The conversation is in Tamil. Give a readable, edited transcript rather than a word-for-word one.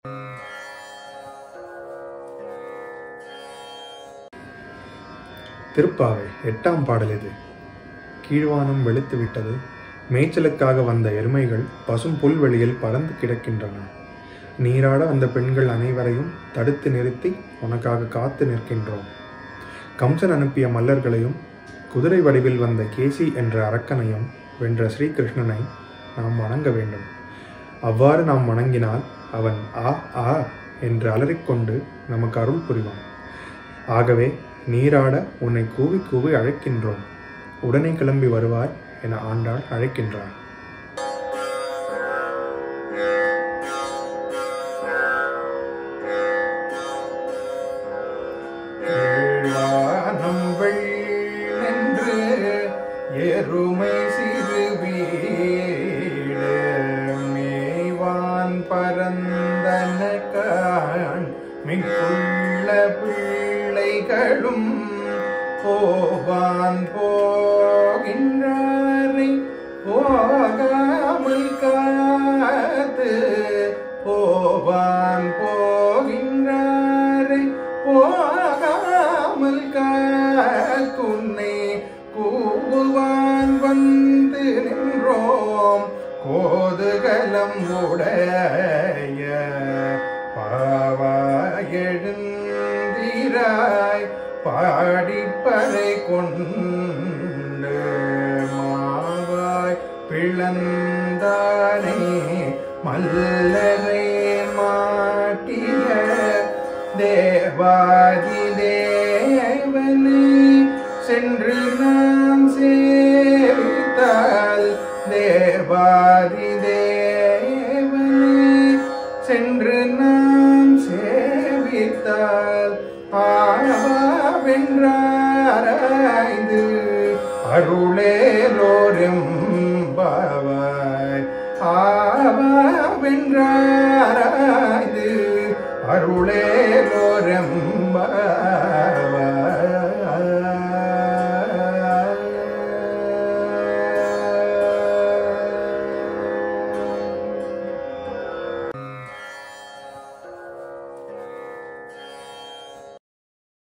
திருப்பாவை 8ஆம் பாடல் இது. கீழ்வானம் வெளுத்து விட்டது. மேய்ச்சலுக்காக வந்த எருமைகள் பசும் புல்வெளியில் பறந்து கிடக்கின்றன. நீராட வந்த பெண்கள் அனைவரையும் தடுத்து நிறுத்தி உனக்காக காத்து நிற்கின்றோம். கம்சன் அனுப்பிய மல்லர்களையும் குதிரை வடிவில் வந்த கேசி என்ற அரக்கனையும் வென்ற ஸ்ரீகிருஷ்ணனை நாம் வணங்க வேண்டும். அவ்வாறு நாம் வணங்கினால் அவன் ஆ ஆ என்று அலறிக்கொண்டு நமக்கு அருள் புரிவான். ஆகவே நீராட உன்னை கூவி கூவி அழைக்கின்றோம். உடனே கிளம்பி வருவாய் என ஆண்டாள் அழைக்கின்றார். எருமை சிறு வீடு மேய்வான் பரந்தன காண் மிக்குள்ள பிள்ளைகளும் போவான் போகின்றாரை போகாமல் காத்து போவான் போகின்றாரை போகாமல் காத்துன்னை கூவுவான் வந்து நின்றோம். கோதுகலம் உடைய பாவாய் எழுந்திராய் பாடிப்பறை கொண்டு மாவாய் பிளந்தானே மல்லரை மாட்டிய தேவாதி தேவனை சென்று நாம் சேவித்தால் தேவாதி தேவனை சென்று நாம் சேவித்தால் ஆவாவென்றாராய்ந்து அருளேலோரெம்பாவாய் ஆவாவென்றாராய்ந்து அருளேலோரெம்பாவாய்.